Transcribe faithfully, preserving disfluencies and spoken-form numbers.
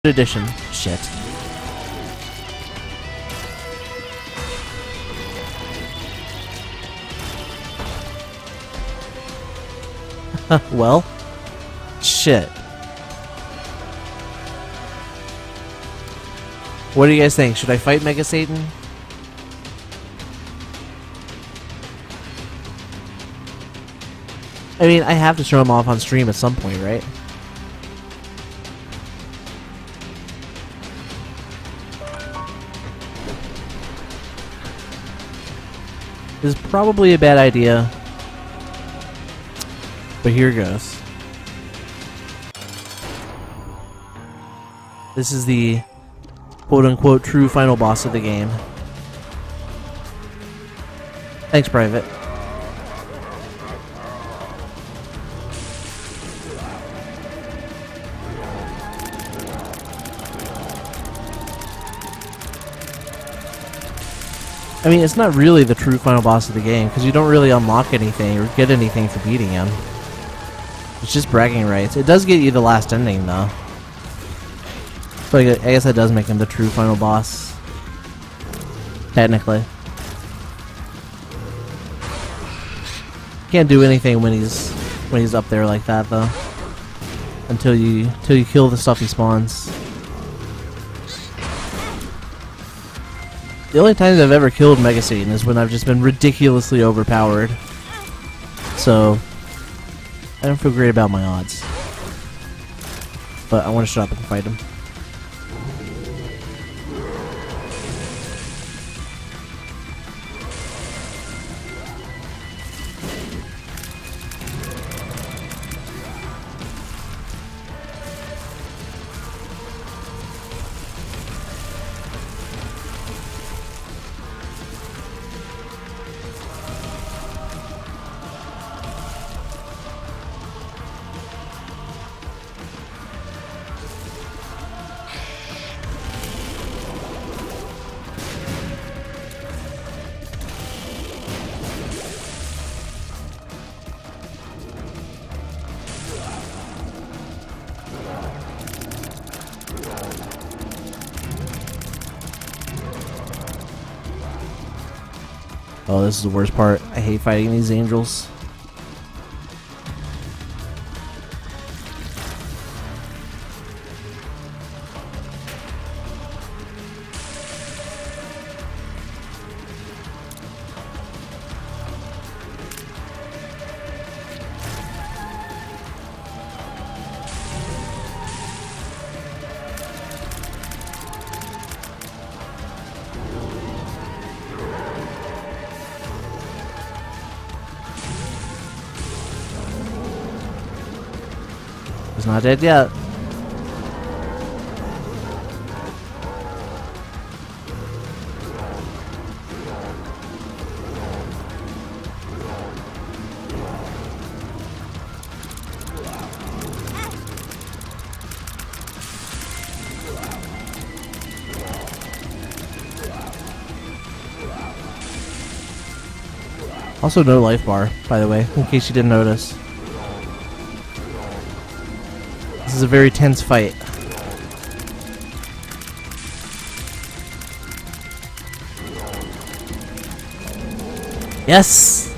edition. Shit. Well, shit. What do you guys think? Should I fight Mega Satan? I mean, I have to show him off on stream at some point, right? This is probably a bad idea, but here goes. This is the quote-unquote true final boss of the game. Thanks, Private. I mean, it's not really the true final boss of the game, because you don't really unlock anything or get anything for beating him. It's just bragging rights. It does get you the last ending, though. So I guess that does make him the true final boss. Technically. Can't do anything when he's when he's up there like that, though. Until you until you kill the stuff he spawns. The only times I've ever killed Mega Satan is when I've just been ridiculously overpowered. So, I don't feel great about my odds. But I want to shut up and fight him. Oh, this is the worst part. I hate fighting these angels. He's not dead yet. Also, no life bar, by the way, in case you didn't notice. This is a very tense fight. Yes!